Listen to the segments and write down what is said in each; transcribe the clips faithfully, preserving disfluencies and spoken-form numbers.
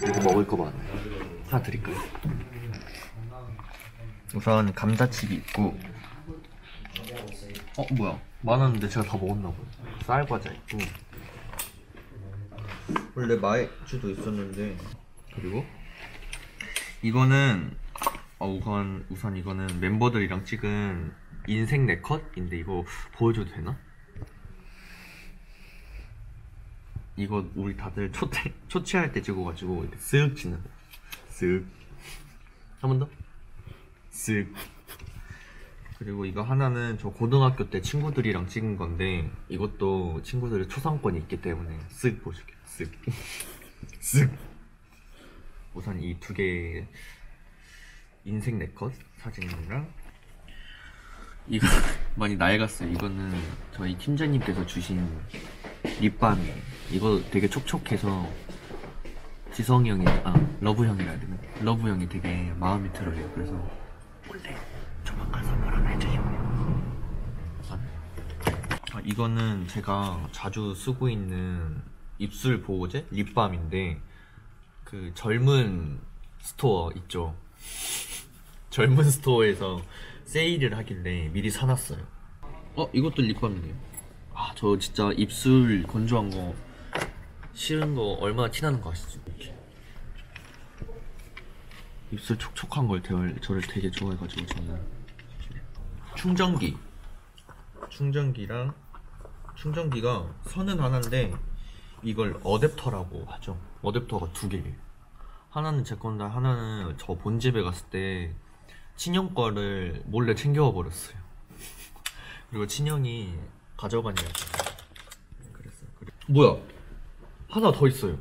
이거 먹을 거 많아요. 하나 드릴까요? 우선 감자칩이 있고, 어 뭐야 많았는데 제가 다 먹었나 봐요. 쌀과자 있고, 원래 마이쮸도 있었는데, 그리고 이거는 어, 우선 우선 이거는 멤버들이랑 찍은 인생 네컷인데 이거 보여줘도 되나? 이거 우리 다들 초체, 초치할 때 찍어가지고 이렇게 쓱 찍는 거. 쓱. 한 번 더. 쓱. 그리고 이거 하나는 저 고등학교 때 친구들이랑 찍은 건데, 이것도 친구들의 초상권이 있기 때문에 쓱 보실게요. 쓱. 쓱. 우선 이 두 개의 인생 네컷 사진이랑, 이거 많이 낡았어요. 이거는 저희 팀장님께서 주신 립밤이에요. 이거 되게 촉촉해서 지성이 형이, 아 러브 형이라 해야 되나? 러브 형이 되게 마음에 들어요. 그래서 원래 조만간 선물 하나 해주시면 아, 이거는 제가 자주 쓰고 있는 입술 보호제 립밤인데, 그 젊은 스토어 있죠? 젊은 스토어에서 세일을 하길래 미리 사놨어요. 어? 이것도 립밤이네요. 아, 저 진짜 입술 건조한 거 싫은 거 얼마나 티나는 거 아시죠? 이렇게. 입술 촉촉한 걸 대- 저를 되게 좋아해가지고 저는. 충전기 충전기랑 충전기가 선은 하나인데 이걸 어댑터라고 하죠. 어댑터가 두 개예요. 하나는 제 건데 하나는 저 본집에 갔을 때 친형 거를 몰래 챙겨와 버렸어요. 그리고 친형이 가져갔냐고 그랬어요. 그래. 뭐야? 하나 더 있어요.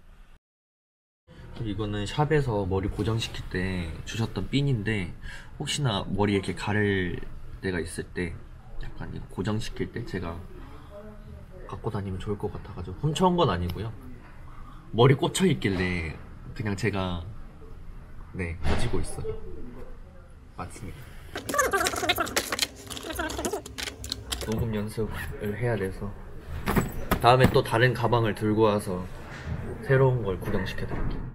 이거는 샵에서 머리 고정시킬 때 주셨던 핀인데, 혹시나 머리 이렇게 가를 때가 있을 때 약간 이거 고정시킬 때 제가 갖고 다니면 좋을 것 같아가지고 훔쳐온 건 아니고요. 머리 꽂혀 있길래 그냥 제가 네 가지고 있어요. 맞습니다. 녹음 연습을 해야 돼서 다음에 또 다른 가방을 들고 와서 새로운 걸 구경시켜 드릴게요.